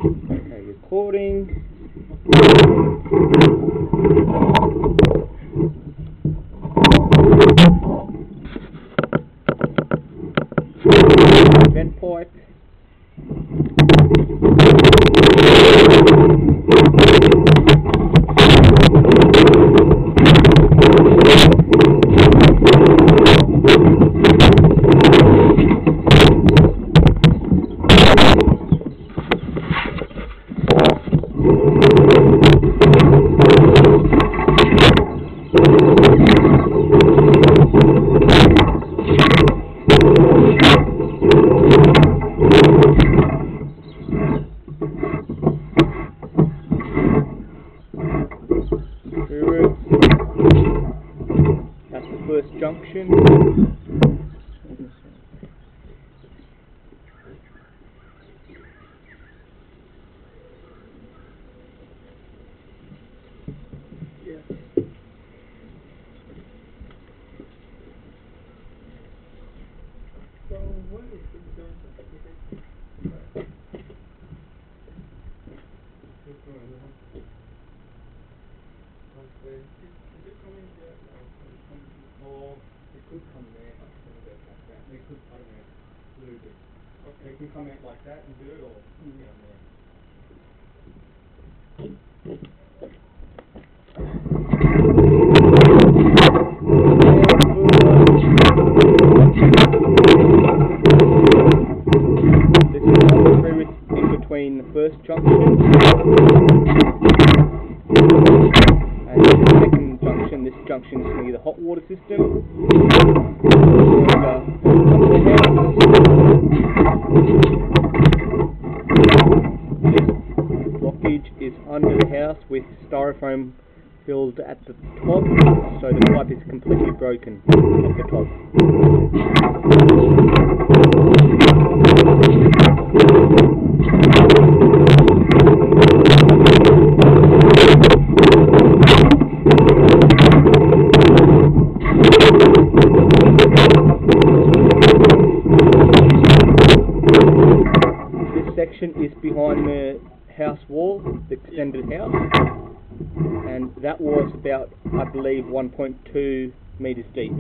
Okay, recording. Vent pipe. That's the first junction. So what is the junction? Is it coming there now? Or it could come there, like that. It could, I don't know, lose it. Okay. It can come out like that and do it, or down there. This is the through in between the first junction and the second junction. This junction is near the hot water system. This blockage is under the house with styrofoam filled at the top, so the pipe is completely broken at the top. This section is behind the house wall, the extended house, and that was about, I believe, 1.2 meters deep.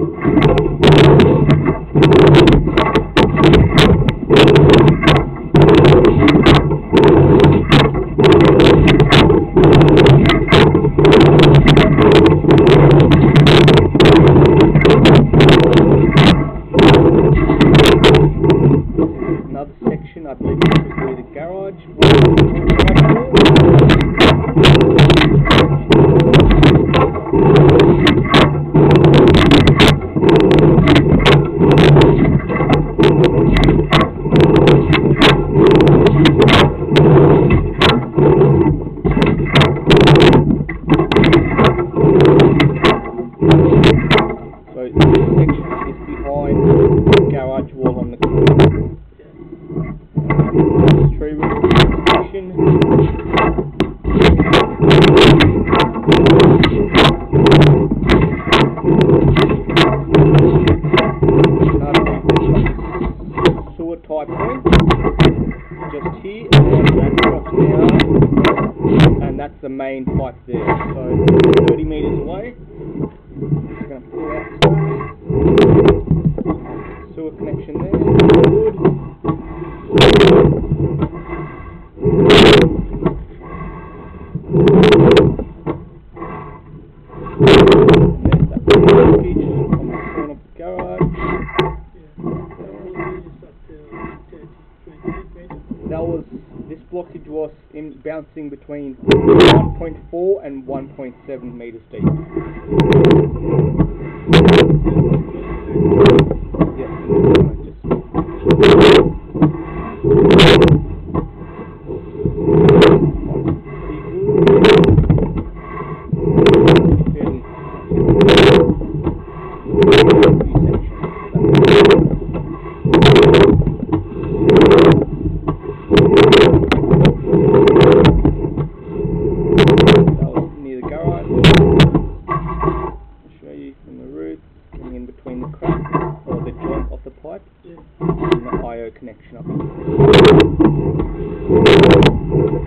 Another section, I believe this is near the garage. So this section is behind the garage wall on the corner. Tree root section. Sewer type point, just here, and that drops down, and that's the main pipe there. So 30 meters away. Just going to pull out sewer connection there. Good. This blockage was bouncing between 1.4 and 1.7 meters deep. connection up.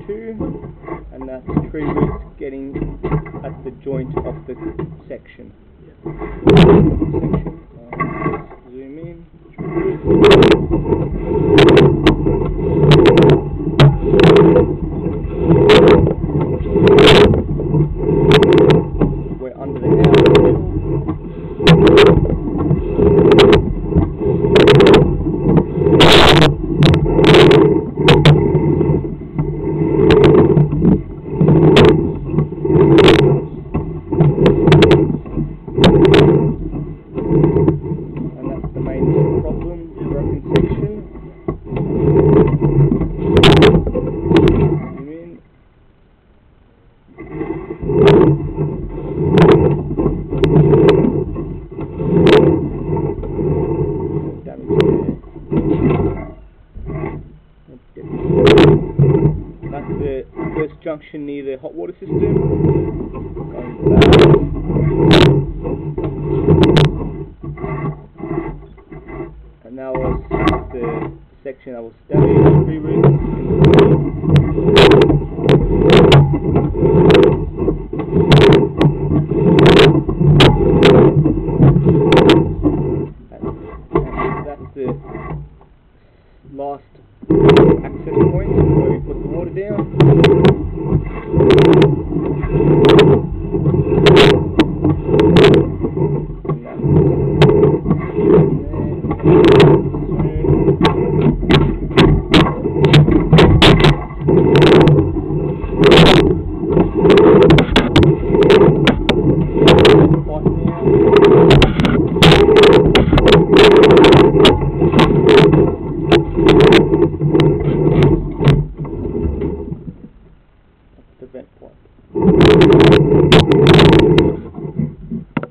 2, and that's tree roots getting at the joint of the section. Zoom in. We're under the house still. And that's the main problem, broken section. Zoom in. Damage there. That's the first junction near the hot water system. Going back. And now was the section that was damaged, tree roots. And that's the last access point where we put the water down. And